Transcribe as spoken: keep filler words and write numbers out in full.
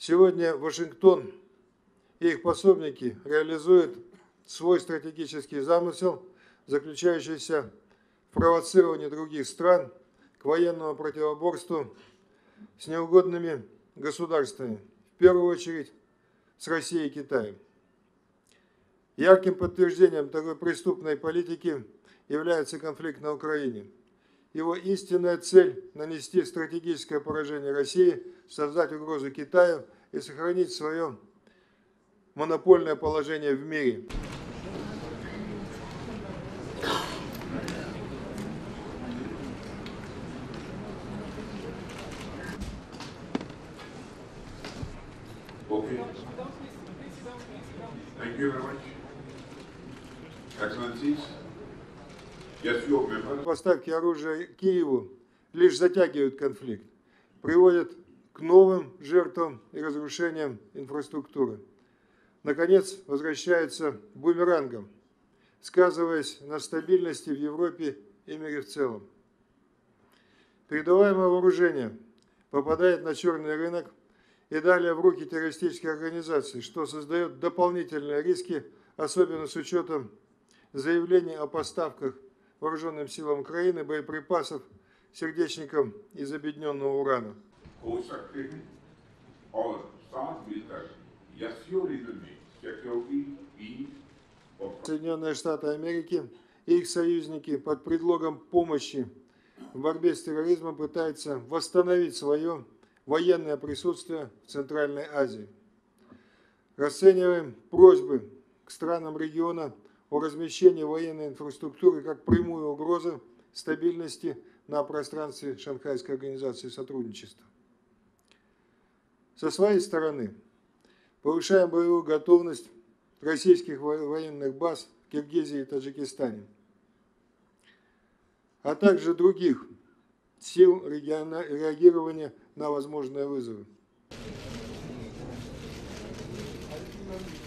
Сегодня Вашингтон и их пособники реализуют свой стратегический замысел, заключающийся в провоцировании других стран к военному противоборству с неугодными государствами, в первую очередь с Россией и Китаем. Ярким подтверждением такой преступной политики является конфликт на Украине. Его истинная цель – нанести стратегическое поражение России, создать угрозу Китаю и сохранить свое монопольное положение в мире. Okay. Thank you very much. Excellencies, yes, you remember. Поставки оружия Киеву лишь затягивают конфликт, приводят к новым жертвам и разрушениям инфраструктуры. Наконец, возвращается бумерангом, сказываясь на стабильности в Европе и мире в целом. Передаваемое вооружение попадает на черный рынок и далее в руки террористических организаций, что создает дополнительные риски, особенно с учетом заявлений о поставках вооруженным силам Украины боеприпасов сердечникам из объединенного урана. Соединенные Штаты Америки и их союзники под предлогом помощи в борьбе с терроризмом пытаются восстановить свое военное присутствие в Центральной Азии. Расцениваем просьбы к странам региона о размещении военной инфраструктуры как прямую угрозу стабильности на пространстве Шанхайской организации сотрудничества. Со своей стороны повышаем боевую готовность российских военных баз в Киргизии и Таджикистане, а также других сил реагирования на возможные вызовы.